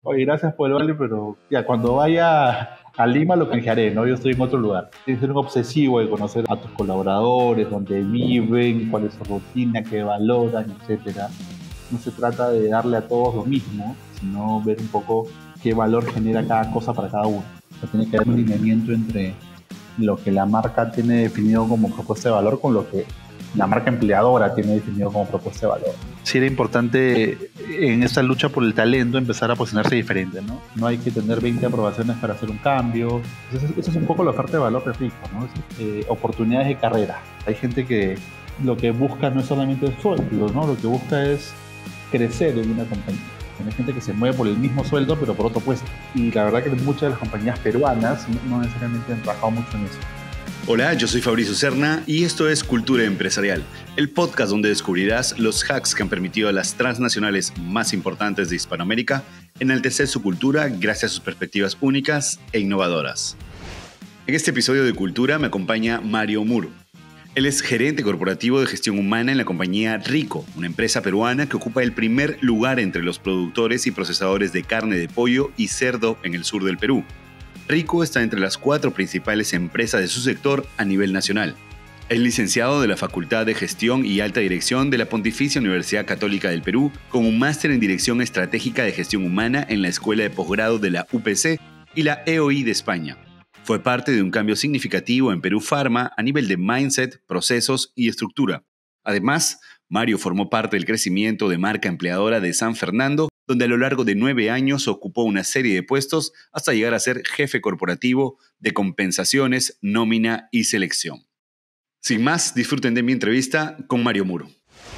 Oye, gracias por el vale, pero ya cuando vaya a Lima lo canjearé, ¿no? Yo estoy en otro lugar. Tienes que ser un obsesivo de conocer a tus colaboradores, dónde viven, cuál es su rutina, qué valoran, etcétera. No se trata de darle a todos lo mismo, sino ver un poco qué valor genera cada cosa para cada uno. O sea, tiene que haber un lineamiento entre lo que la marca tiene definido como propuesta de valor con lo que la marca empleadora tiene definido como propuesta de valor. Sí era importante en esta lucha por el talento empezar a posicionarse diferente, ¿no? No hay que tener 20 aprobaciones para hacer un cambio. Esa es un poco la oferta de valor de Rico, ¿no? Oportunidades de carrera. Hay gente que lo que busca no es solamente el sueldo, ¿no? Lo que busca es crecer en una compañía. Hay gente que se mueve por el mismo sueldo, pero por otro puesto. Y la verdad que muchas de las compañías peruanas no necesariamente han trabajado mucho en eso. Hola, yo soy Fabricio Serna y esto es Cultura Empresarial, el podcast donde descubrirás los hacks que han permitido a las transnacionales más importantes de Hispanoamérica enaltecer su cultura gracias a sus perspectivas únicas e innovadoras. En este episodio de Cultura me acompaña Mario Muro. Él es gerente corporativo de gestión humana en la compañía Rico, una empresa peruana que ocupa el primer lugar entre los productores y procesadores de carne de pollo y cerdo en el sur del Perú. Rico está entre las 4 principales empresas de su sector a nivel nacional. Es licenciado de la Facultad de Gestión y Alta Dirección de la Pontificia Universidad Católica del Perú, con un máster en Dirección Estratégica de Gestión Humana en la Escuela de Posgrado de la UPC y la EOI de España. Fue parte de un cambio significativo en Perú Pharma a nivel de mindset, procesos y estructura. Además, Mario formó parte del crecimiento de marca empleadora de San Fernando, donde a lo largo de 9 años ocupó una serie de puestos hasta llegar a ser jefe corporativo de compensaciones, nómina y selección. Sin más, disfruten de mi entrevista con Mario Muro.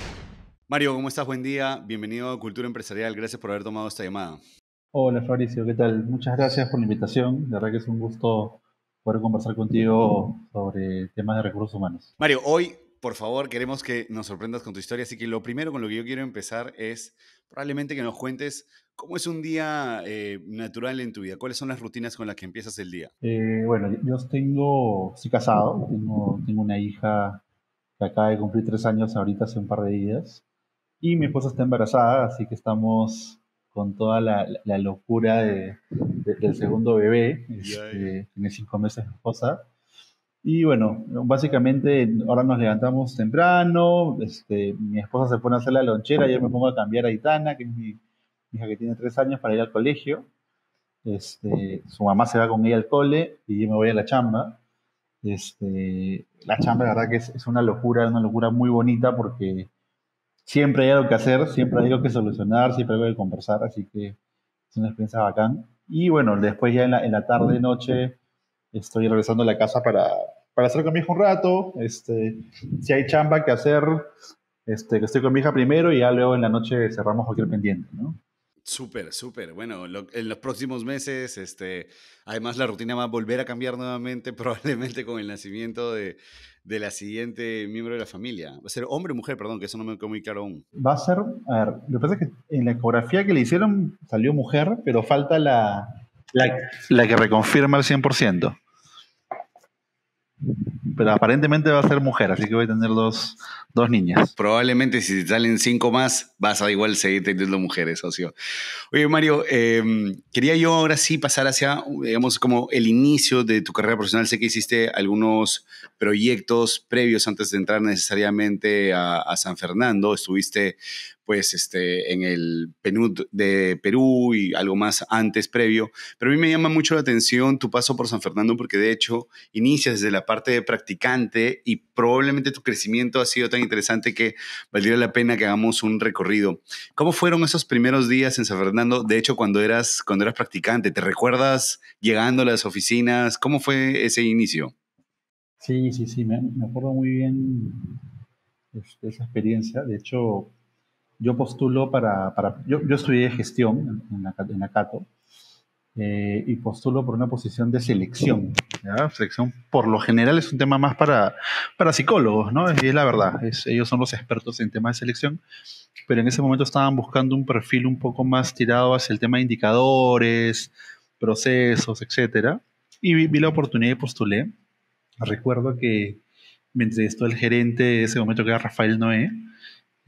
Mario, ¿cómo estás? Buen día. Bienvenido a Cultura Empresarial. Gracias por haber tomado esta llamada. Hola Fabricio, ¿qué tal? Muchas gracias por la invitación. La verdad que es un gusto poder conversar contigo sobre temas de recursos humanos. Mario, hoy, por favor, queremos que nos sorprendas con tu historia, así que lo primero con lo que yo quiero empezar es probablemente que nos cuentes cómo es un día natural en tu vida, cuáles son las rutinas con las que empiezas el día. Bueno, estoy casado, tengo una hija que acaba de cumplir 3 años ahorita hace un par de días y mi esposa está embarazada, así que estamos con toda la locura del segundo bebé, tiene 5 meses mi esposa. Y bueno, básicamente ahora nos levantamos temprano, mi esposa se pone a hacer la lonchera, yo me pongo a cambiar a Itana, que es mi hija que tiene 3 años, para ir al colegio. Su mamá se va con ella al cole y yo me voy a la chamba. La chamba, la verdad que es una locura muy bonita porque siempre hay algo que hacer, siempre hay algo que solucionar, siempre hay algo que conversar, así que es una experiencia bacán. Y bueno, después ya en la tarde, noche, estoy regresando a la casa para estar con mi hija un rato. Si hay chamba que hacer, que estoy con mi hija primero y ya luego en la noche cerramos cualquier pendiente, ¿no? Súper, súper. Bueno, en los próximos meses, además la rutina va a volver a cambiar nuevamente, probablemente con el nacimiento de la siguiente miembro de la familia. Va a ser hombre o mujer, perdón, que eso no me quedó muy claro aún. Va a ser, a ver, lo que pasa es que en la ecografía que le hicieron salió mujer, pero falta la que reconfirma al 100%. Pero aparentemente va a ser mujer, así que voy a tener dos niñas. Probablemente si salen 5 más, vas a igual seguir teniendo mujeres, socio. Oye, Mario, quería yo ahora sí pasar hacia, digamos, como el inicio de tu carrera profesional. Sé que hiciste algunos proyectos previos antes de entrar necesariamente a San Fernando. Estuviste, pues, en el PNUD de Perú y algo más antes, previo. Pero a mí me llama mucho la atención tu paso por San Fernando porque, de hecho, inicias desde la parte de practicante y probablemente tu crecimiento ha sido tan interesante que valdría la pena que hagamos un recorrido. ¿Cómo fueron esos primeros días en San Fernando? De hecho, cuando eras practicante, ¿te recuerdas llegando a las oficinas? ¿Cómo fue ese inicio? Sí, me acuerdo muy bien esa experiencia. De hecho, yo postulo yo estudié gestión en la Cato, y postulo por una posición de selección. ¿Ya? Selección, por lo general, es un tema más para psicólogos, ¿no? Y es la verdad, ellos son los expertos en temas de selección, pero en ese momento estaban buscando un perfil un poco más tirado hacia el tema de indicadores, procesos, etcétera. Y vi la oportunidad y postulé. Recuerdo que me entrevistó el gerente de ese momento, que era Rafael Noé.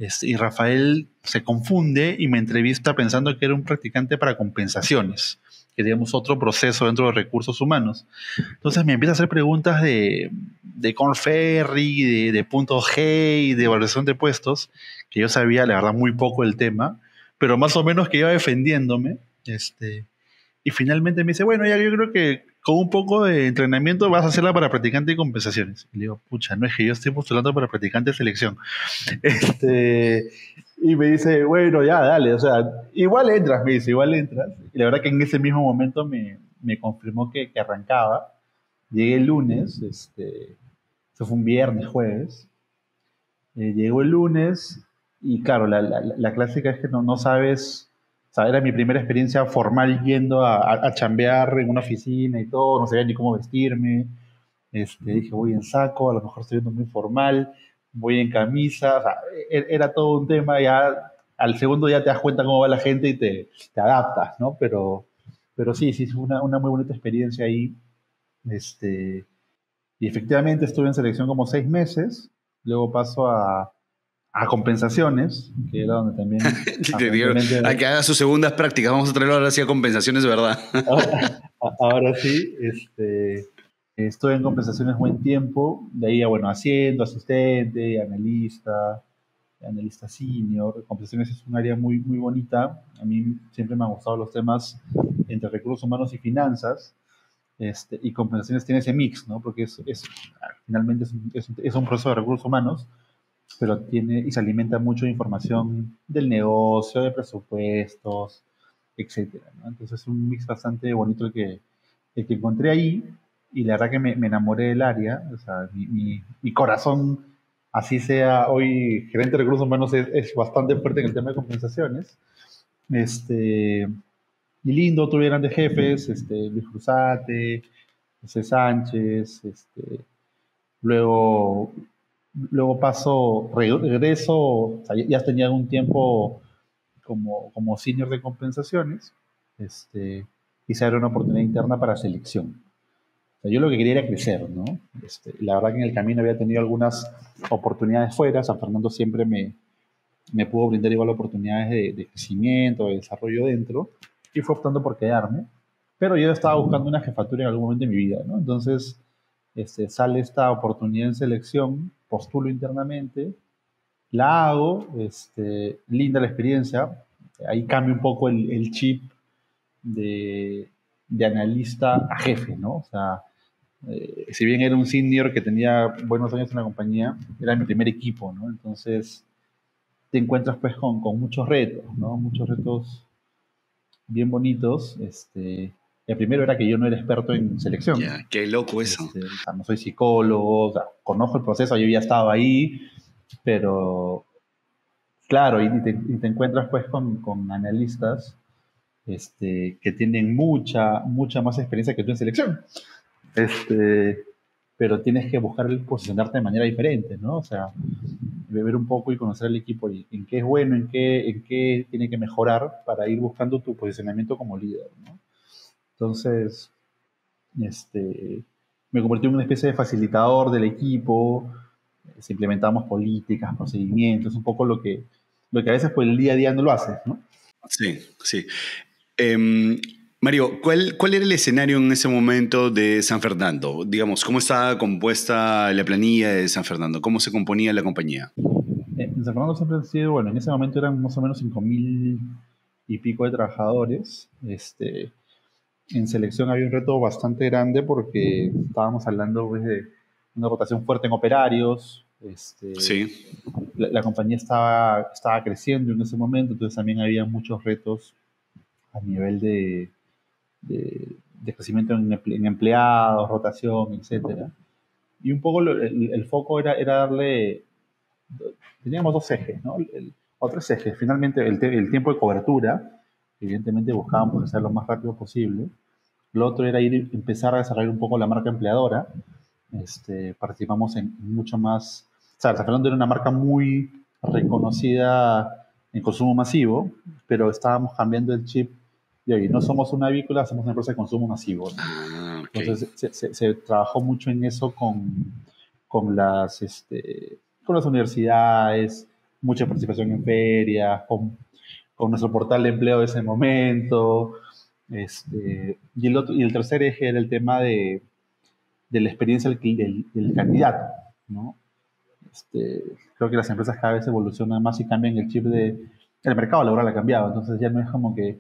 Y Rafael se confunde y me entrevista pensando que era un practicante para compensaciones, que digamos otro proceso dentro de recursos humanos. Entonces me empieza a hacer preguntas de Korn Ferry, de punto G y de evaluación de puestos, que yo sabía, la verdad, muy poco del tema, pero más o menos que iba defendiéndome. Y finalmente me dice, bueno, ya yo creo que con un poco de entrenamiento vas a hacerla para practicante y compensaciones. Y le digo, pucha, no es que yo estoy postulando para practicante de selección. Este, y me dice, bueno, ya, dale, o sea, igual entras, me dice, igual entras. Y la verdad que en ese mismo momento me confirmó que arrancaba. Llegué el lunes, eso fue un viernes, jueves. Llegó el lunes y claro, la clásica es que no sabes, o sea, era mi primera experiencia formal yendo a chambear en una oficina y todo, no sabía ni cómo vestirme. Dije, voy en saco, a lo mejor estoy yendo muy formal, voy en camisa, o sea, era todo un tema, ya al segundo ya te das cuenta cómo va la gente y te adaptas, ¿no? Pero sí, fue una muy bonita experiencia ahí. Y efectivamente estuve en selección como 6 meses, luego paso a compensaciones, que era donde también Te digo, a que haga sus segundas prácticas. Vamos a traerlo ahora sí a compensaciones de verdad. Ahora sí, estuve en compensaciones buen tiempo, de ahí, bueno, haciendo asistente, analista senior. Compensaciones es un área muy, muy bonita. A mí siempre me han gustado los temas entre recursos humanos y finanzas. Y compensaciones tiene ese mix, ¿no? Porque finalmente es un proceso de recursos humanos, pero tiene y se alimenta mucho de información del negocio, de presupuestos, etcétera, ¿no? Entonces es un mix bastante bonito el que encontré ahí, y la verdad que me enamoré del área. O sea, mi corazón, así sea hoy gerente de recursos humanos, es bastante fuerte en el tema de compensaciones. Este, y lindo, tuve grandes jefes, Luis Cruzate, José Sánchez, luego, luego regreso, o sea, ya tenía un tiempo como senior de compensaciones, y se abre una oportunidad interna para selección. O sea, yo lo que quería era crecer, ¿no? La verdad que en el camino había tenido algunas oportunidades fuera. San Fernando siempre me pudo brindar igual oportunidades de crecimiento, de desarrollo dentro, y fue optando por quedarme. Pero yo estaba buscando una jefatura en algún momento de mi vida, ¿no? Entonces, sale esta oportunidad en selección, postulo internamente, la hago, linda la experiencia. Ahí cambia un poco el chip de, de analista a jefe, ¿no? O sea, si bien era un senior que tenía buenos años en la compañía, era mi primer equipo, ¿no? Entonces te encuentras pues con muchos retos, ¿no? Muchos retos bien bonitos. El primero era que yo no era experto en selección. Ya, qué loco eso. O sea, no soy psicólogo, o sea, conozco el proceso, yo ya estaba ahí, pero claro, y te encuentras pues con analistas que tienen mucha más experiencia que tú en selección. Este, pero tienes que buscar el posicionarte de manera diferente, ¿no? O sea, ver un poco y conocer al equipo y en qué es bueno, en qué tiene que mejorar para ir buscando tu posicionamiento como líder, ¿no? Entonces, me convertí en una especie de facilitador del equipo. Implementamos políticas, procedimientos, un poco lo que a veces por el día a día no lo haces, ¿no? Sí, sí. Em, Mario, ¿cuál era el escenario en ese momento de San Fernando? Digamos, ¿cómo estaba compuesta la planilla de San Fernando? ¿Cómo se componía la compañía? En San Fernando siempre han sido, bueno, en ese momento eran más o menos 5.000 y pico de trabajadores. En selección había un reto bastante grande porque estábamos hablando pues, de una rotación fuerte en operarios. Sí. La compañía estaba creciendo en ese momento, entonces también había muchos retos a nivel de crecimiento en empleados, rotación, etcétera. Y un poco el foco era darle, teníamos dos ejes, ¿no? O tres ejes. Finalmente, el tiempo de cobertura, evidentemente buscábamos hacerlo lo más rápido posible. Lo otro era empezar a desarrollar un poco la marca empleadora. Participamos en mucho más. O sea, San Fernando era una marca muy reconocida en consumo masivo, pero estábamos cambiando el chip de hoy. No somos una avícola, somos una empresa de consumo masivo, ¿no? Ah, ok. Entonces se trabajó mucho en eso con las universidades, mucha participación en ferias, con nuestro portal de empleo de ese momento. Y el tercer eje era el tema de la experiencia del candidato, ¿no? Creo que las empresas cada vez evolucionan más y cambian el chip el mercado laboral ha cambiado, entonces ya no es como que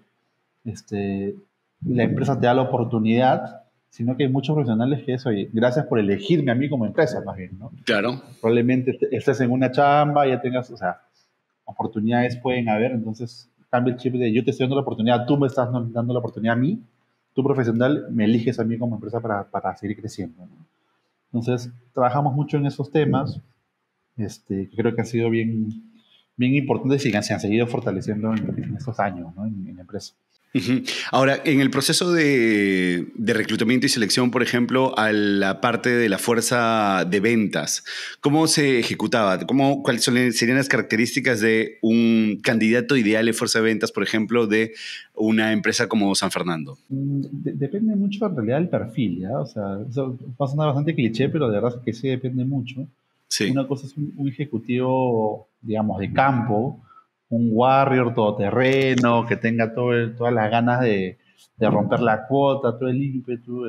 la empresa te da la oportunidad, sino que hay muchos profesionales que es, oye, gracias por elegirme a mí como empresa, más bien, ¿no? Claro. Probablemente estés en una chamba, ya tengas, o sea, oportunidades pueden haber, entonces cambia el chip de yo te estoy dando la oportunidad, tú me estás dando la oportunidad a mí, tú profesional me eliges a mí como empresa para seguir creciendo, ¿no? Entonces, trabajamos mucho en esos temas, que creo que han sido bien importantes y que se han seguido fortaleciendo en estos años, ¿no? En la empresa. Uh-huh. Ahora, en el proceso de reclutamiento y selección, por ejemplo, a la parte de la fuerza de ventas, ¿cómo se ejecutaba? ¿Cuáles serían las características de un candidato ideal de fuerza de ventas, por ejemplo, de una empresa como San Fernando? Depende mucho en realidad del perfil, ¿ya? O sea, eso va a sonar bastante cliché, pero de verdad es que sí depende mucho. Sí. Una cosa es un ejecutivo, digamos, de campo, un warrior todoterreno, que tenga todas las ganas de romper la cuota, todo el ímpetu,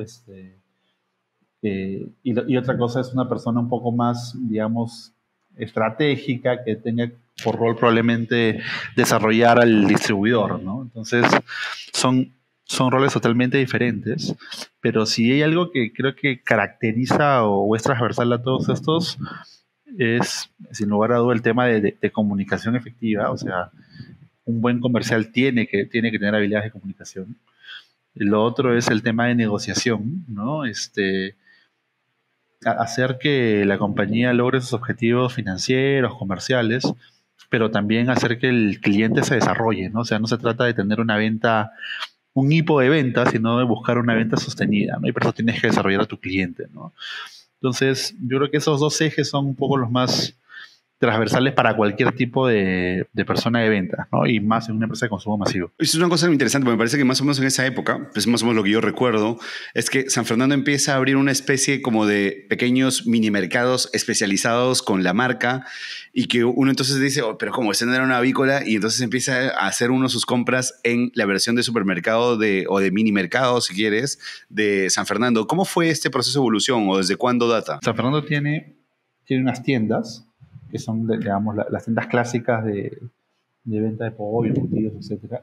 y otra cosa es una persona un poco más, digamos, estratégica, que tenga por rol probablemente desarrollar al distribuidor, ¿no? Entonces, son roles totalmente diferentes, pero si hay algo que creo que caracteriza o es transversal a todos estos, es, sin lugar a duda, el tema de comunicación efectiva. O sea, un buen comercial tiene que tener habilidades de comunicación. Lo otro es el tema de negociación, ¿no? Hacer que la compañía logre sus objetivos financieros, comerciales, pero también hacer que el cliente se desarrolle, ¿no? O sea, no se trata de tener un hipo de venta, sino de buscar una venta sostenida, ¿no? Y por eso tienes que desarrollar a tu cliente, ¿no? Entonces, yo creo que esos dos ejes son un poco los más transversales para cualquier tipo de persona de venta, ¿no? Y más en una empresa de consumo masivo. Es una cosa interesante, porque me parece que más o menos en esa época, pues más o menos lo que yo recuerdo, es que San Fernando empieza a abrir una especie como de pequeños mini mercados especializados con la marca y que uno entonces dice, oh, pero como esta no era una avícola, y entonces empieza a hacer uno sus compras en la versión de supermercado o de mini mercado, si quieres, de San Fernando. ¿Cómo fue este proceso de evolución o desde cuándo data? San Fernando tiene unas tiendas que son, digamos, las tiendas clásicas de venta de pollo, embutidos, etc.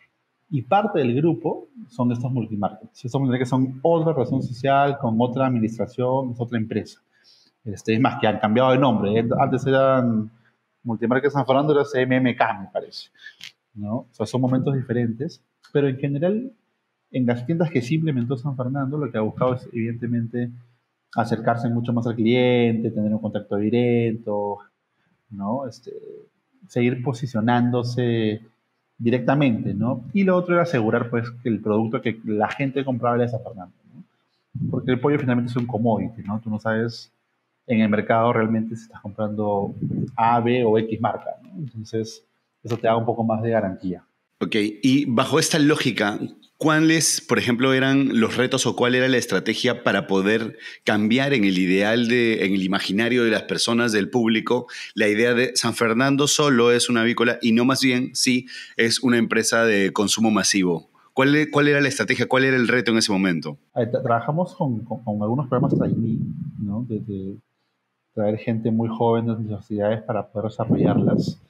Y parte del grupo son estos multimarkets. Estos multimarkets son otra razón social, con otra administración, es otra empresa. Es más, que han cambiado de nombre. Antes eran Multimarkets San Fernando, era CMMK, me parece, ¿no? O sea, son momentos diferentes, pero en general, en las tiendas que sí implementó San Fernando, lo que ha buscado es, evidentemente, acercarse mucho más al cliente, tener un contacto directo, ¿no? Seguir posicionándose directamente, ¿no? Y lo otro era asegurar, pues, que el producto que la gente compraba era de San Fernando, ¿no? Porque el pollo finalmente es un commodity, ¿no? Tú no sabes en el mercado realmente si estás comprando A, B o X marca, ¿no? Entonces, eso te da un poco más de garantía. Ok, y bajo esta lógica, ¿cuáles, por ejemplo, eran los retos o cuál era la estrategia para poder cambiar en el ideal, en el imaginario de las personas, del público, la idea de San Fernando solo es una avícola y no más bien sí es una empresa de consumo masivo? ¿Cuál era la estrategia? ¿Cuál era el reto en ese momento? Trabajamos con algunos programas trainee, ¿no? De traer gente muy joven de las universidades para poder desarrollarlas.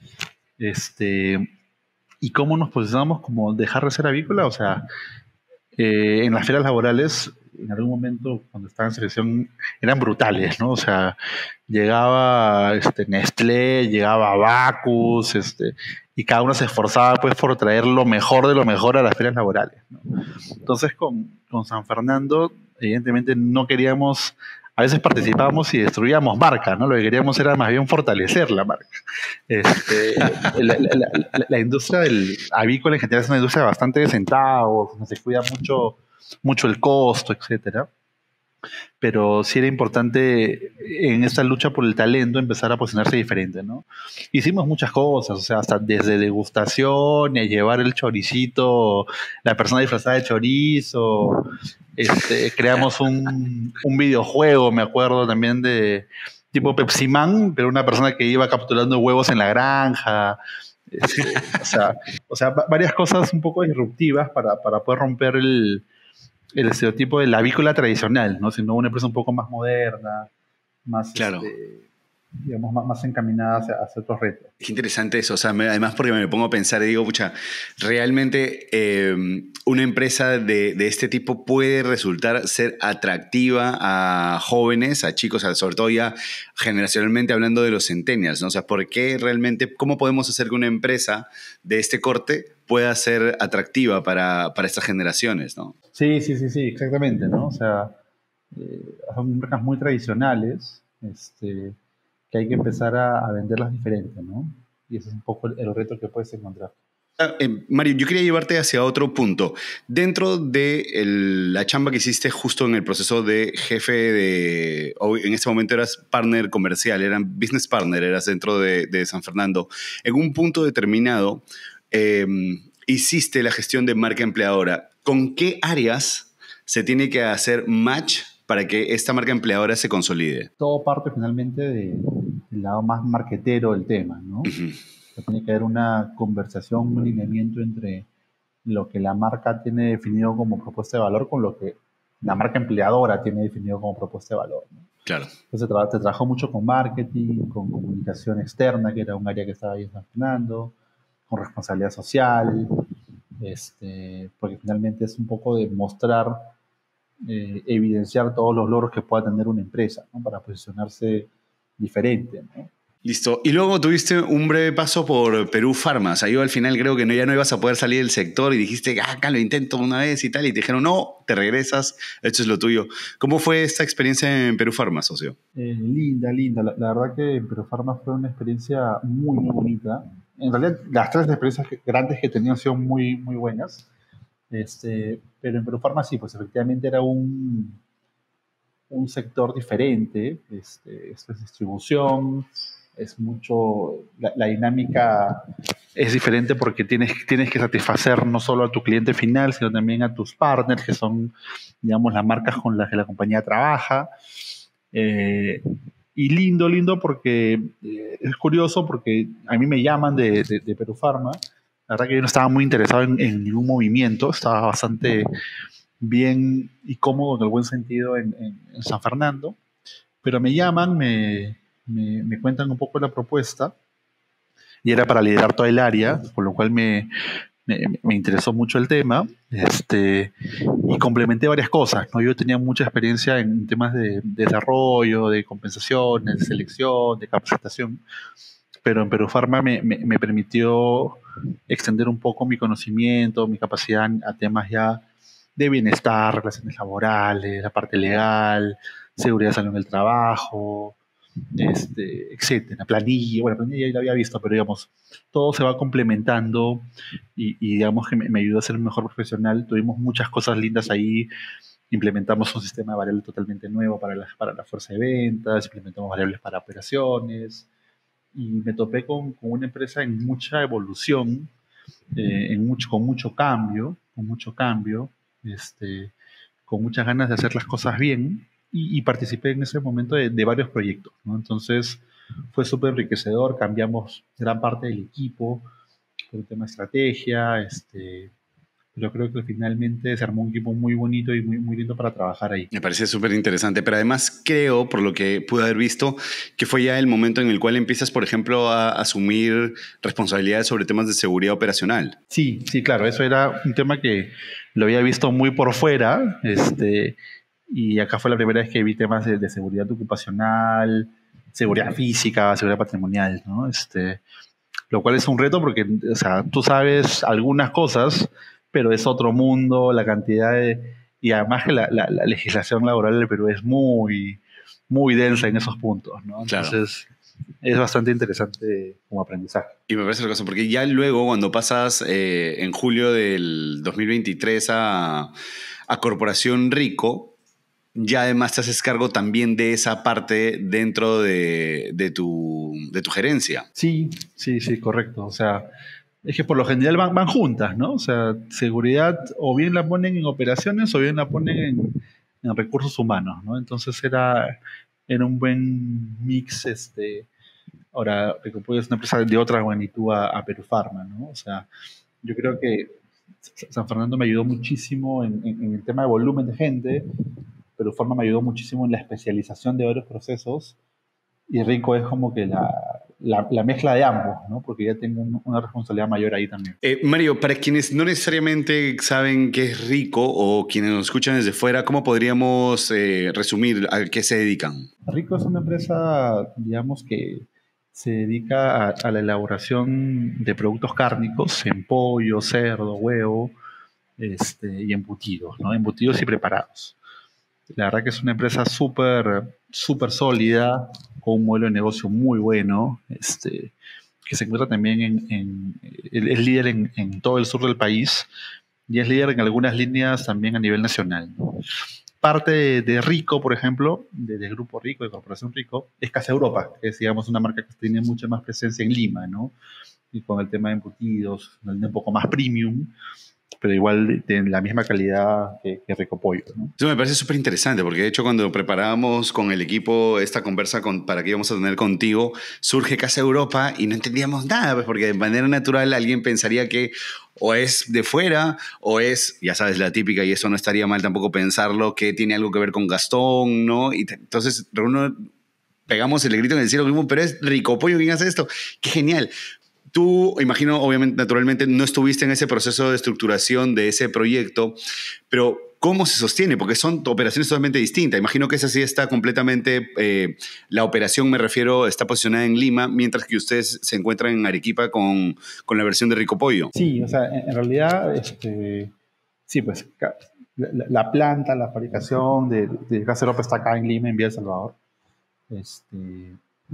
¿Y cómo nos posicionamos como dejar de ser avícola? O sea, en las ferias laborales, en algún momento, cuando estaba en selección, eran brutales, ¿no? O sea, llegaba Nestlé, llegaba Bacus, y cada uno se esforzaba, pues, por traer lo mejor de lo mejor a las ferias laborales, ¿no? Entonces, con San Fernando, evidentemente no queríamos, a veces participábamos y destruíamos marca, ¿no? Lo que queríamos era más bien fortalecer la marca. La industria del avícola en general es una industria bastante de centavos, se cuida mucho el costo, etcétera. Pero sí era importante en esta lucha por el talento empezar a posicionarse diferente, ¿no? Hicimos muchas cosas, o sea, hasta desde degustación y a llevar el choricito, la persona disfrazada de chorizo, creamos un videojuego, me acuerdo también de tipo Pepsi Man, pero una persona que iba capturando huevos en la granja. Este, o sea, varias cosas un poco disruptivas para poder romper el estereotipo de la avícola tradicional, ¿no? Sino una empresa un poco más moderna, más, Claro. digamos, más encaminada hacia otros retos. Qué interesante eso, o sea, además porque me pongo a pensar y digo, pucha, realmente una empresa de este tipo puede resultar ser atractiva a jóvenes, a chicos, sobre todo ya generacionalmente hablando de los centennials, ¿no? O sea, ¿por qué realmente, cómo podemos hacer que una empresa de este corte pueda ser atractiva para estas generaciones, ¿no? Sí, exactamente, ¿no? O sea, son marcas muy tradicionales, que hay que empezar a venderlas diferentes, ¿no? Y ese es un poco el reto que puedes encontrar. Mario, yo quería llevarte hacia otro punto. Dentro de la chamba que hiciste justo en el proceso de jefe o en este momento eras partner comercial, eran business partner, eras dentro de San Fernando. En un punto determinado, hiciste la gestión de marca empleadora. ¿Con qué áreas se tiene que hacer match para que esta marca empleadora se consolide? Todo parte finalmente del lado más marquetero del tema, ¿no? Uh-huh. Tiene que haber una conversación, un alineamiento entre lo que la marca tiene definido como propuesta de valor con lo que la marca empleadora tiene definido como propuesta de valor, ¿no? Claro. Entonces te trabajó mucho con marketing, con comunicación externa, que era un área que estaba ahí en San Fernando, con responsabilidad social, porque finalmente es un poco de mostrar, evidenciar todos los logros que pueda tener una empresa, ¿no? Para posicionarse diferente, ¿no? Listo. Y luego tuviste un breve paso por Perú Pharma. O sea, yo al final creo que ya no ibas a poder salir del sector y dijiste, acá lo intento una vez y tal. Y te dijeron, no, te regresas, esto es lo tuyo. ¿Cómo fue esta experiencia en Perú Pharma, socio? Linda. La verdad que en Perú Pharma fue una experiencia muy bonita. En realidad, las tres experiencias grandes que he tenido han sido muy buenas. Pero en Perú Pharma sí, pues efectivamente era un sector diferente. Esto es distribución. Es mucho, la dinámica es diferente porque tienes que satisfacer no solo a tu cliente final, sino también a tus partners, que son, digamos, las marcas con las que la compañía trabaja. Y lindo porque es curioso porque a mí me llaman de Perú Pharma. La verdad que yo no estaba muy interesado en ningún movimiento, estaba bastante bien y cómodo en el buen sentido en San Fernando, pero me llaman, me cuentan un poco la propuesta y era para liderar toda el área, por lo cual me interesó mucho el tema, y complementé varias cosas, ¿no? Yo tenía mucha experiencia en temas de desarrollo, de compensaciones, de selección, de capacitación, pero en Perú Pharma me permitió extender un poco mi conocimiento, mi capacidad a temas ya de bienestar, relaciones laborales, la parte legal, seguridad, salud en el trabajo, etcétera, planilla ya la había visto, pero digamos, todo se va complementando y digamos que me ayudó a ser un mejor profesional. Tuvimos muchas cosas lindas ahí, implementamos un sistema de variables totalmente nuevo para la fuerza de ventas, implementamos variables para operaciones y me topé con una empresa en mucha evolución, con mucho cambio, con muchas ganas de hacer las cosas bien y participé en ese momento de varios proyectos, ¿no? Entonces fue súper enriquecedor, cambiamos gran parte del equipo por un tema de estrategia, pero creo que finalmente se armó un equipo muy bonito y muy lindo para trabajar ahí. Me parece súper interesante, pero además creo, por lo que pude haber visto, que fue ya el momento en el cual empiezas, por ejemplo, a asumir responsabilidades sobre temas de seguridad operacional. Sí, claro, eso era un tema que lo había visto muy por fuera, y acá fue la primera vez que vi temas de seguridad ocupacional, seguridad física, seguridad patrimonial, ¿no? Lo cual es un reto porque, o sea, tú sabes algunas cosas, pero es otro mundo, la cantidad de... Y además que la legislación laboral del Perú es muy densa en esos puntos, ¿no? Entonces, es bastante interesante como aprendizaje. Y me parece la cosa, porque ya luego cuando pasas en julio del 2023 a Corporación Rico, ya además te haces cargo también de esa parte dentro de tu gerencia. Sí, correcto. O sea, es que por lo general van juntas, ¿no? O sea, seguridad o bien la ponen en operaciones o bien la ponen en recursos humanos, ¿no? Entonces era era un buen mix. Ahora, Recopollo es una empresa de otra magnitud a Perú Pharma, ¿no? O sea, yo creo que San Fernando me ayudó muchísimo en el tema de volumen de gente, Perú Pharma me ayudó muchísimo en la especialización de varios procesos, y Rico es como que la mezcla de ambos, ¿no? Porque ya tengo una responsabilidad mayor ahí también. Mario, para quienes no necesariamente saben qué es Rico o quienes nos escuchan desde fuera, ¿cómo podríamos resumir a qué se dedican? Rico es una empresa, digamos, que se dedica a la elaboración de productos cárnicos en pollo, cerdo, huevo, y embutidos, ¿no? Embutidos y preparados. La verdad que es una empresa súper, súper sólida, con un modelo de negocio muy bueno, que se encuentra también es líder en todo el sur del país, y es líder en algunas líneas también a nivel nacional, ¿no? Parte de Rico, por ejemplo, de Grupo Rico, de Corporación Rico, es Casa Europa, que es, digamos, una marca que tiene mucha más presencia en Lima, ¿no? Y con el tema de embutidos, un poco más premium, pero igual de la misma calidad que Recopollo, ¿no? Eso me parece súper interesante porque de hecho cuando preparábamos con el equipo esta conversa para que íbamos a tener contigo, surge Casa Europa y no entendíamos nada, pues porque de manera natural alguien pensaría que o es de fuera o es, ya sabes, la típica, y eso no estaría mal tampoco pensarlo, que tiene algo que ver con Gastón, ¿no? Y entonces uno pegamos el grito en el cielo, mismo, pero es Ricopollo quien hace esto. ¡Qué genial! Tú, imagino, obviamente, naturalmente, no estuviste en ese proceso de estructuración de ese proyecto, pero ¿cómo se sostiene? Porque son operaciones totalmente distintas. Imagino que esa sí está completamente, la operación, me refiero, está posicionada en Lima, mientras que ustedes se encuentran en Arequipa con la versión de Rico Pollo. Sí, o sea, en realidad, sí, pues la planta, la fabricación de Casa Europa está acá en Lima, en Villa El Salvador. Este,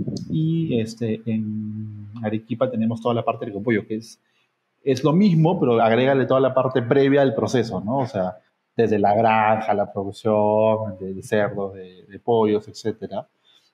en Arequipa tenemos toda la parte de Ricopollo, que es lo mismo, pero agrégale toda la parte previa del proceso, ¿no? O sea, desde la granja, la producción de cerdos, de pollos, etcétera.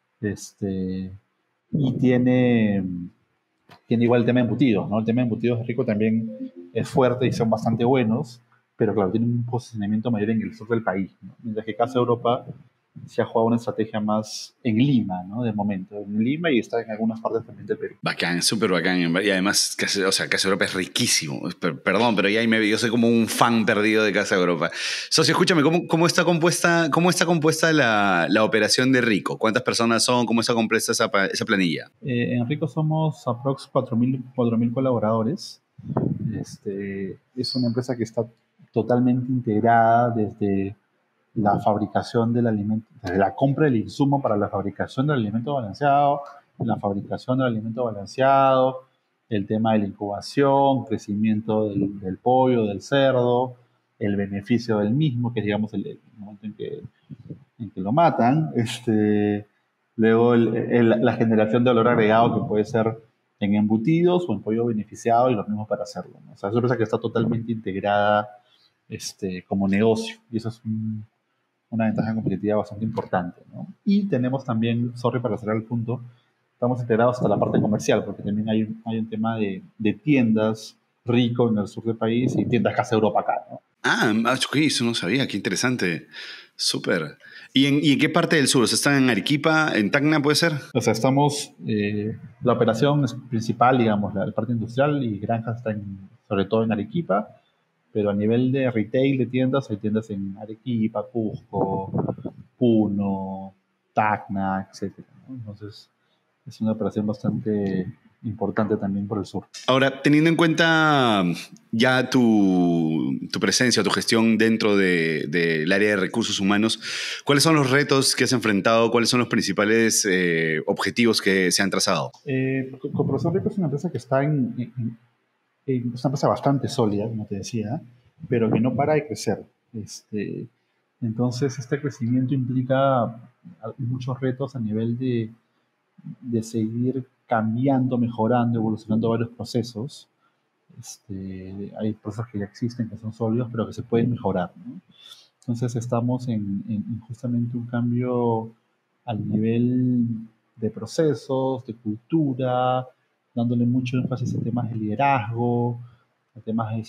Y tiene igual el tema de embutidos, ¿no? El tema de embutidos de Rico también es fuerte y son bastante buenos, pero claro, tienen un posicionamiento mayor en el sur del país, ¿no? Mientras que Casa Europa se ha jugado una estrategia más en Lima, ¿no? De momento, en Lima, y está en algunas partes también del Perú. Bacán, súper bacán. Y además, o sea, Casa Europa es riquísimo. Perdón, pero ya yo soy como un fan perdido de Casa Europa. Socio, escúchame, cómo está compuesta la operación de Rico? ¿Cuántas personas son? ¿Cómo está compuesta esa planilla? En Rico somos aprox 4.000 colaboradores. Es una empresa que está totalmente integrada desde la fabricación del alimento, desde la compra del insumo para la fabricación del alimento balanceado, la fabricación del alimento balanceado, el tema de la incubación, crecimiento del pollo, del cerdo, el beneficio del mismo, que es, digamos, el momento en que lo matan, luego la generación de valor agregado, que puede ser en embutidos o en pollo beneficiado, y lo mismo para hacerlo, ¿no? O sea, es una empresa que está totalmente integrada, como negocio, y eso es una ventaja competitiva bastante importante, ¿no? Y tenemos también, sorry para cerrar el punto, estamos integrados hasta la parte comercial, porque también hay un tema de tiendas Rico en el sur del país y tiendas Casa Europa acá, ¿no? Ok, eso no sabía, qué interesante. Súper. ¿Y en qué parte del sur? O sea, ¿están en Arequipa, en Tacna, puede ser? O sea, la operación es principal, digamos, la parte industrial y granja está sobre todo en Arequipa, pero a nivel de retail de tiendas, hay tiendas en Arequipa, Cusco, Puno, Tacna, etcétera, ¿no? Entonces, es una operación bastante importante también por el sur. Ahora, teniendo en cuenta ya tu presencia, tu gestión dentro del área de recursos humanos, ¿cuáles son los retos que has enfrentado? ¿Cuáles son los principales objetivos que se han trazado? Corporación Rico es una empresa que está es una empresa bastante sólida, como te decía, pero que no para de crecer. Entonces, este crecimiento implica muchos retos a nivel de seguir cambiando, mejorando, evolucionando varios procesos. Hay procesos que ya existen, que son sólidos, pero que se pueden mejorar, ¿no? Entonces estamos en justamente un cambio al nivel de procesos, de cultura, dándole mucho énfasis a temas de liderazgo, a temas de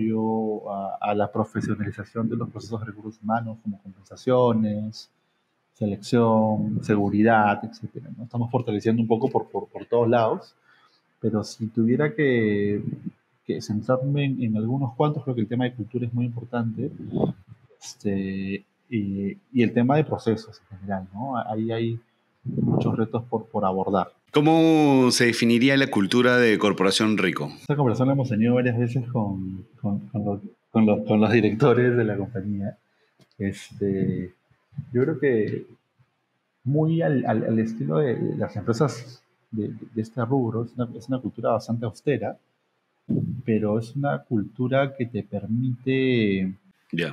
desarrollo, a la profesionalización de los procesos de recursos humanos como compensaciones, selección, seguridad, etcétera, ¿no? Estamos fortaleciendo un poco por todos lados, pero si tuviera que centrarme en algunos cuantos, creo que el tema de cultura es muy importante, y el tema de procesos en general, ¿no? Ahí hay muchos retos por abordar. ¿Cómo se definiría la cultura de Corporación Rico? Esta conversación la hemos tenido varias veces con los directores de la compañía. Yo creo que muy al estilo de las empresas de este rubro, es una cultura bastante austera, pero es una cultura que te permite, Ya.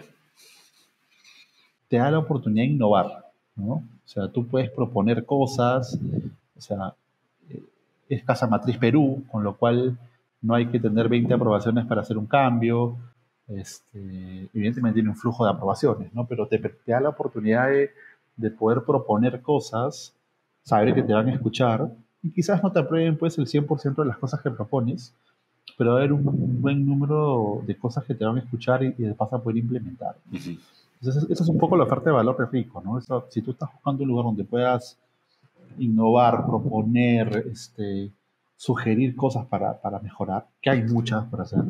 te da la oportunidad de innovar, ¿no? O sea, tú puedes proponer cosas, o sea, eh, es Casa Matriz Perú, con lo cual no hay que tener 20 aprobaciones para hacer un cambio. Evidentemente tiene un flujo de aprobaciones, ¿no? Pero te da la oportunidad de poder proponer cosas, saber que te van a escuchar, y quizás no te aprueben pues el 100% de las cosas que propones, pero va a haber un buen número de cosas que te van a escuchar y de paso a poder implementar. Ujú. Entonces, eso es un poco la oferta de valor de Rico, ¿no? Eso, si tú estás buscando un lugar donde puedas innovar, proponer, sugerir cosas para mejorar, que hay muchas por hacer,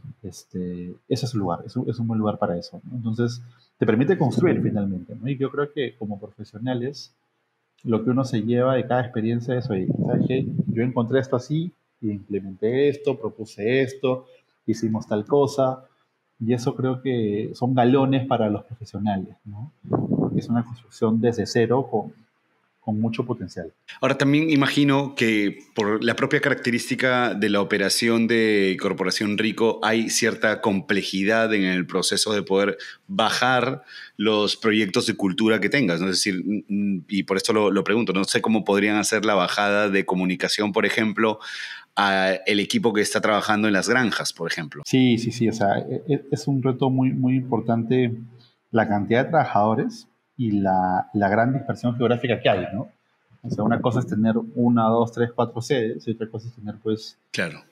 ese es el lugar, es un buen lugar para eso, ¿no? Entonces, te permite construir finalmente, ¿no? Y yo creo que como profesionales, lo que uno se lleva de cada experiencia es, oye, ¿sabes qué? Yo encontré esto así, y implementé esto, propuse esto, hicimos tal cosa, y eso creo que son galones para los profesionales, ¿no? Porque es una construcción desde cero con mucho potencial. Ahora también imagino que por la propia característica de la operación de Corporación Rico hay cierta complejidad en el proceso de poder bajar los proyectos de cultura que tengas, ¿no? Es decir, y por esto lo pregunto, no sé cómo podrían hacer la bajada de comunicación, por ejemplo, a el equipo que está trabajando en las granjas, por ejemplo. Sí, sí, sí, o sea, es un reto muy, muy importante la cantidad de trabajadores y la gran dispersión geográfica que hay, ¿no? O sea, una cosa es tener una, dos, tres, cuatro sedes y otra cosa es tener, pues, Claro.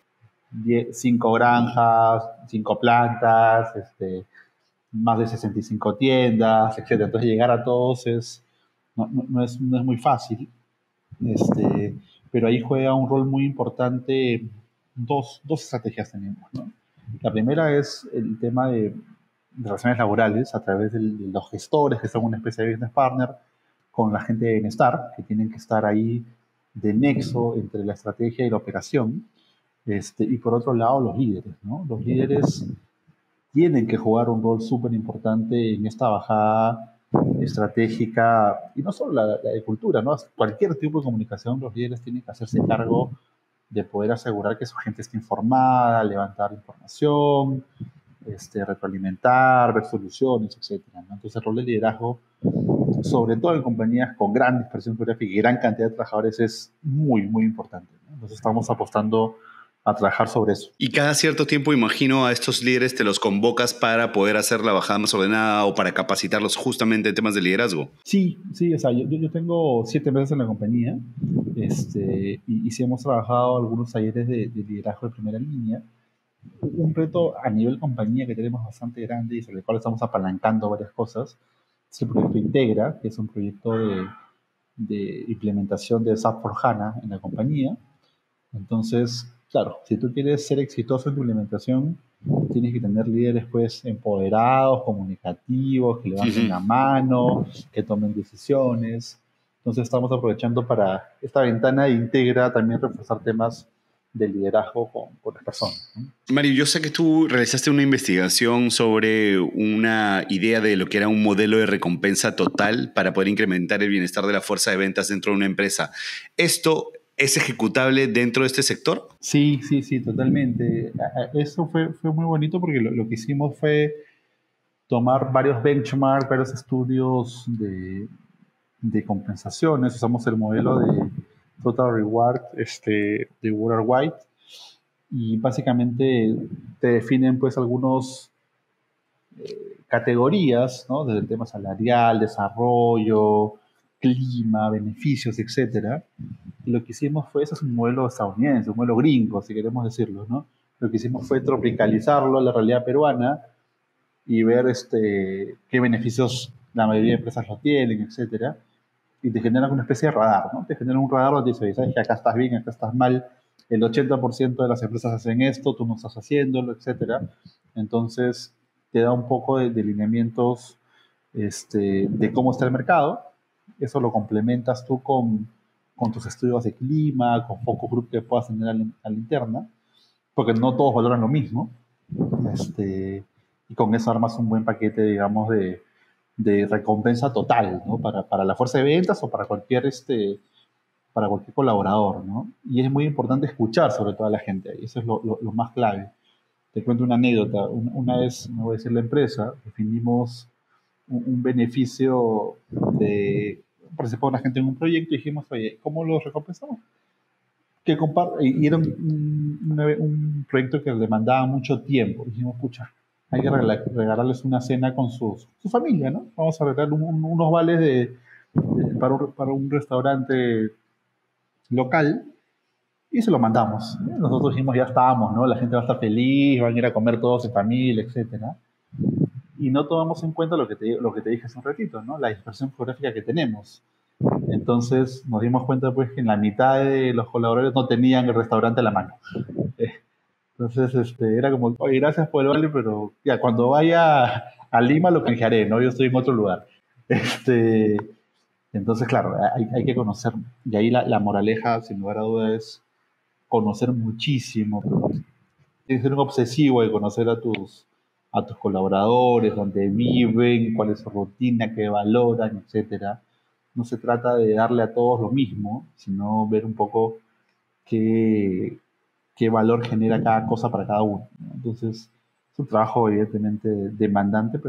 5 granjas, 5 plantas, más de 65 tiendas, etcétera. Entonces, llegar a todos no es muy fácil, este, pero ahí juega un rol muy importante. Dos estrategias tenemos, ¿no? La primera es el tema de relaciones laborales a través de los gestores, que son una especie de business partner, con la gente de bienestar, que tienen que estar ahí de nexo entre la estrategia y la operación. Y por otro lado, los líderes, ¿no? Los líderes tienen que jugar un rol súper importante en esta bajada estratégica, y no solo la de cultura, ¿no? Cualquier tipo de comunicación, los líderes tienen que hacerse cargo de poder asegurar que su gente esté informada, levantar información, retroalimentar, ver soluciones, etcétera, ¿no? Entonces el rol de liderazgo, sobre todo en compañías con gran dispersión geográfica y gran cantidad de trabajadores, es muy, muy importante, ¿no? Entonces estamos apostando a trabajar sobre eso. Y cada cierto tiempo, imagino, a estos líderes te los convocas para poder hacer la bajada más ordenada o para capacitarlos justamente en temas de liderazgo. Sí, sí, o sea, yo tengo 7 meses en la compañía, y sí hemos trabajado algunos talleres de liderazgo de primera línea. Un reto a nivel compañía que tenemos bastante grande y sobre el cual estamos apalancando varias cosas es el proyecto Integra, que es un proyecto de implementación de SAP por HANA en la compañía. Entonces, claro, si tú quieres ser exitoso en tu implementación, tienes que tener líderes pues empoderados, comunicativos, que levanten la mano, que tomen decisiones. Entonces estamos aprovechando para esta ventana de Integra también reforzar temas de liderazgo con las personas, ¿no? Mario, yo sé que tú realizaste una investigación sobre una idea de lo que era un modelo de recompensa total para poder incrementar el bienestar de la fuerza de ventas dentro de una empresa. ¿Esto es ejecutable dentro de este sector? Sí, sí, sí, totalmente. Eso fue muy bonito porque lo que hicimos fue tomar varios benchmarks, varios estudios de compensaciones. Usamos el modelo de Total Reward, de Woodard White, y básicamente te definen pues algunos categorías, ¿no? Desde el tema salarial, desarrollo, clima, beneficios, etcétera. Y lo que hicimos fue, ese es un modelo estadounidense, un modelo gringo, si queremos decirlo, ¿no? Lo que hicimos fue tropicalizarlo a la realidad peruana y ver qué beneficios la mayoría de empresas lo tienen, etcétera. y te generan una especie de radar, ¿no? Te generan un radar donde te dice, "Oye, sabes que acá estás bien, acá estás mal, el 80% de las empresas hacen esto, tú no estás haciéndolo, etcétera". Entonces, te da un poco de lineamientos de cómo está el mercado. Eso lo complementas tú con tus estudios de clima, con focus group que puedas tener a la interna, porque no todos valoran lo mismo. Y con eso armas un buen paquete, digamos, de recompensa total, ¿no? Para la fuerza de ventas o para cualquier colaborador, ¿no? Y es muy importante escuchar sobre todo a la gente, y eso es lo más clave. Te cuento una anécdota. Una vez, no voy a decir la empresa, definimos un beneficio de participar la gente en un proyecto y dijimos, oye, ¿cómo lo recompensamos? Y era un proyecto que demandaba mucho tiempo. Dijimos, pucha, hay que regalarles una cena con su familia, ¿no? Vamos a regalar unos vales para un restaurante local y se lo mandamos. Nosotros dijimos, ya estábamos, ¿no? La gente va a estar feliz, van a ir a comer todos en familia, etcétera. Y no tomamos en cuenta lo que te dije hace un ratito, ¿no? La dispersión geográfica que tenemos. Entonces nos dimos cuenta pues que en la mitad de los colaboradores no tenían el restaurante a la mano. Eh, Entonces era como, oye, gracias por el vale, pero ya cuando vaya a Lima lo canjearé, ¿no? Yo estoy en otro lugar. Este, entonces, claro, hay que conocer, y ahí la moraleja, sin lugar a dudas, es conocer muchísimo. Tienes que ser un obsesivo de conocer a tus colaboradores, dónde viven, cuál es su rutina, qué valoran, etcétera. No se trata de darle a todos lo mismo, sino ver un poco qué, qué valor genera cada cosa para cada uno, ¿no? Entonces, es un trabajo evidentemente demandante,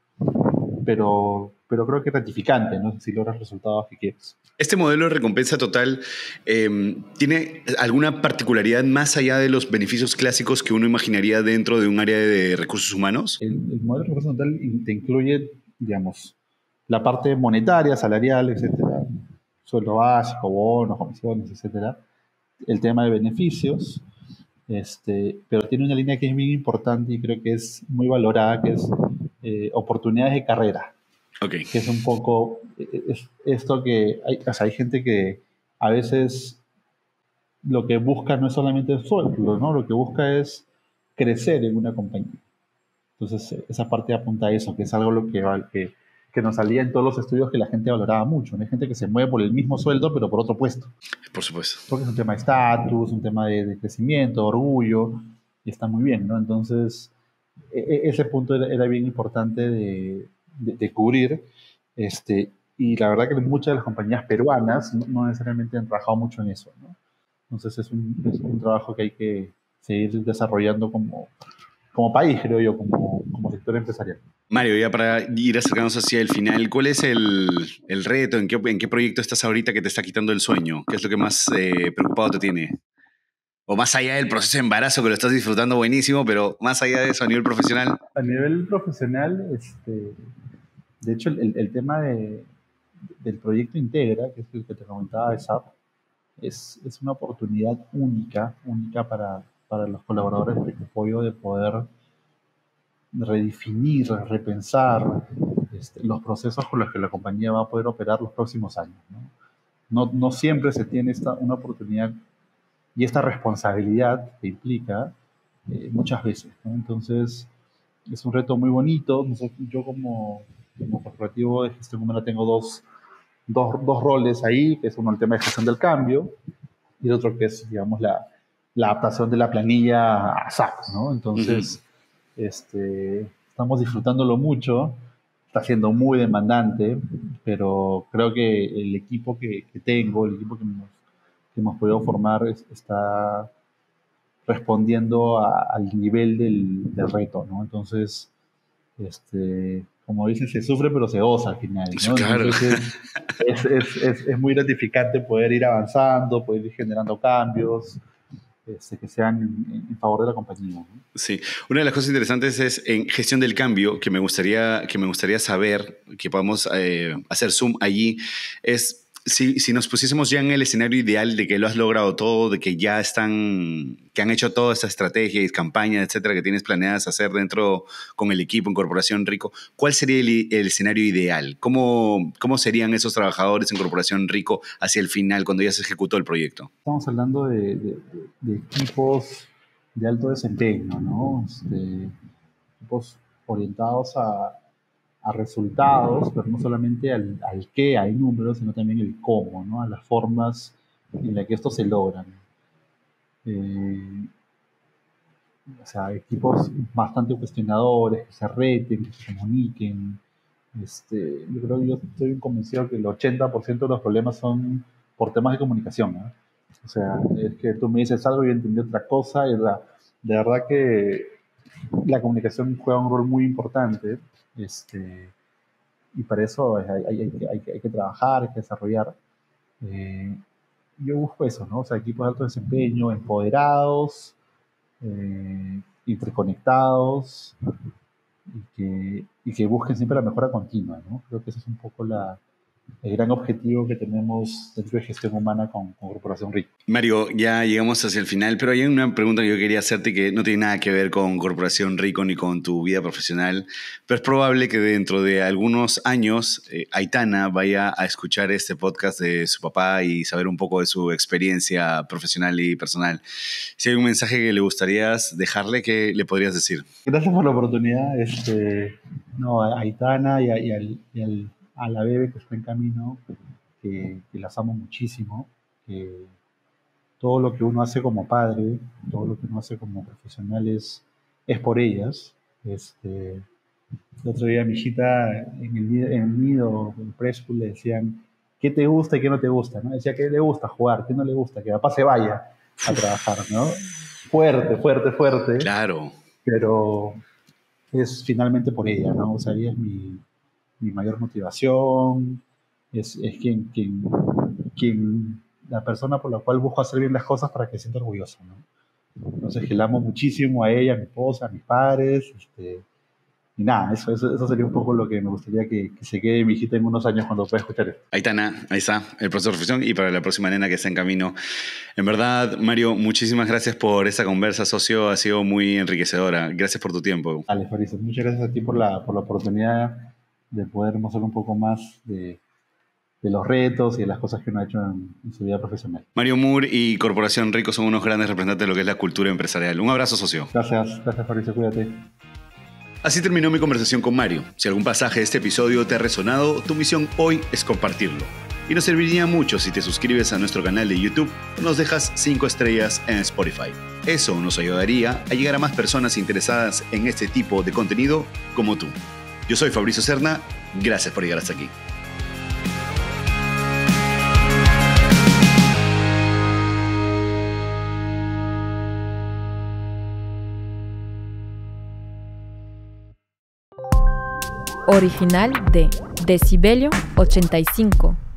pero creo que gratificante, ¿no? Si logras los resultados que quieres. ¿Este modelo de recompensa total tiene alguna particularidad más allá de los beneficios clásicos que uno imaginaría dentro de un área de recursos humanos? El modelo de recompensa total te incluye, digamos, la parte monetaria, salarial, etcétera, sueldo básico, bonos, comisiones, etcétera, el tema de beneficios, pero tiene una línea que es muy importante y creo que es muy valorada, que es oportunidades de carrera, Ok. que es un poco esto que o sea, hay gente que a veces lo que busca no es solamente el sueldo, ¿no? Lo que busca es crecer en una compañía. Entonces, esa parte apunta a eso, que es algo que nos salía en todos los estudios que la gente valoraba mucho, ¿no? Hay gente que se mueve por el mismo sueldo, pero por otro puesto. Por supuesto. Porque es un tema de estatus, un tema de crecimiento, orgullo, y está muy bien, ¿no? Entonces, ese punto era bien importante de cubrir. Y la verdad que muchas de las compañías peruanas no necesariamente han trabajado mucho en eso, ¿no? Entonces, es un trabajo que hay que seguir desarrollando como país, creo yo, como sector empresarial. Mario, ya para ir acercándonos hacia el final, ¿cuál es el reto? ¿En qué proyecto estás ahorita que te está quitando el sueño? ¿Qué es lo que más preocupado te tiene? O más allá del proceso de embarazo, que lo estás disfrutando buenísimo, pero más allá de eso, a nivel profesional. A nivel profesional, de hecho, el tema del proyecto Integra, que es el que te comentaba de SAP, es una oportunidad única para los colaboradores de apoyo de poder redefinir, repensar los procesos con los que la compañía va a poder operar los próximos años, ¿no? No siempre se tiene una oportunidad y esta responsabilidad que implica muchas veces, ¿no? Entonces, es un reto muy bonito. Yo como corporativo de gestión humana tengo dos roles ahí, que es uno el tema de gestión del cambio y el otro que es, digamos, la adaptación de la planilla a SAP, ¿no? Entonces, estamos disfrutándolo mucho, está siendo muy demandante, pero creo que el equipo que tengo, el equipo que hemos podido formar está respondiendo al nivel del reto, ¿no? Entonces, como dicen, se sufre pero se goza al final, Eso, ¿no? claro. Entonces es muy gratificante poder ir avanzando, poder ir generando cambios que sean en favor de la compañía, ¿no? Sí, una de las cosas interesantes es en gestión del cambio, que me gustaría saber, que podamos hacer zoom allí, es si nos pusiésemos ya en el escenario ideal de que lo has logrado todo, de que ya que han hecho toda esta estrategia y campaña, etcétera, que tienes planeadas hacer dentro con el equipo en Corporación Rico, ¿cuál sería el escenario ideal? ¿Cómo serían esos trabajadores en Corporación Rico hacia el final, cuando ya se ejecutó el proyecto? Estamos hablando de equipos de alto desempeño, ¿no? Equipos orientados a resultados, pero no solamente al qué hay números, sino también el cómo, ¿no? A las formas en las que estos se logran. O sea, equipos bastante cuestionadores, que se reten, que se comuniquen. Yo estoy convencido que el 80% de los problemas son por temas de comunicación, ¿no? O sea, es que tú me dices algo y yo entendí otra cosa, y de verdad que la comunicación juega un rol muy importante, y para eso hay que trabajar, hay que desarrollar. Yo busco eso, ¿no? O sea, equipos de alto desempeño, empoderados, interconectados, y que busquen siempre la mejora continua, ¿no? Creo que ese es un poco el gran objetivo que tenemos dentro de gestión humana con Corporación Rico. Mario, ya llegamos hacia el final, pero hay una pregunta que yo quería hacerte que no tiene nada que ver con Corporación Rico ni con tu vida profesional, pero es probable que dentro de algunos años Aitana vaya a escuchar este podcast de su papá y saber un poco de su experiencia profesional y personal. Si hay un mensaje que le gustaría dejarle, ¿qué le podrías decir? Gracias por la oportunidad. A Aitana y a la bebé que está en camino, que las amo muchísimo, que todo lo que uno hace como padre, todo lo que uno hace como profesional es por ellas. El otro día mi hijita en el nido, en el preschool, le decían, ¿qué te gusta y qué no te gusta? ¿No? Decía, ¿qué le gusta jugar? ¿Qué no le gusta? Que papá se vaya a trabajar, ¿no? Fuerte. Claro. Pero es finalmente por ella, ¿no? O sea, ella es mi mayor motivación, es quien la persona por la cual busco hacer bien las cosas para que se sienta orgullosa, ¿no? Entonces, que la amo muchísimo a ella, a mi esposa, a mis padres, y nada, eso sería un poco lo que me gustaría que se quede mi hijita en unos años cuando pueda escuchar esto. Aitana, ahí está, el profesor de profesión, y para la próxima nena que está en camino. En verdad, Mario, muchísimas gracias por esta conversa, socio, ha sido muy enriquecedora. Gracias por tu tiempo. Alex Fariso, muchas gracias a ti por la oportunidad de poder mostrar un poco más de los retos y de las cosas que uno ha hecho en su vida profesional. Mario Moore y Corporación Rico son unos grandes representantes de lo que es la cultura empresarial. Un abrazo, socio. Gracias, Fariso, cuídate. Así terminó mi conversación con Mario. Si algún pasaje de este episodio te ha resonado, tu misión hoy es compartirlo. Y nos serviría mucho si te suscribes a nuestro canal de YouTube o nos dejas 5 estrellas en Spotify. Eso nos ayudaría a llegar a más personas interesadas en este tipo de contenido como tú. Yo soy Fabricio Serna, gracias por llegar hasta aquí. Original de Decibelio 85.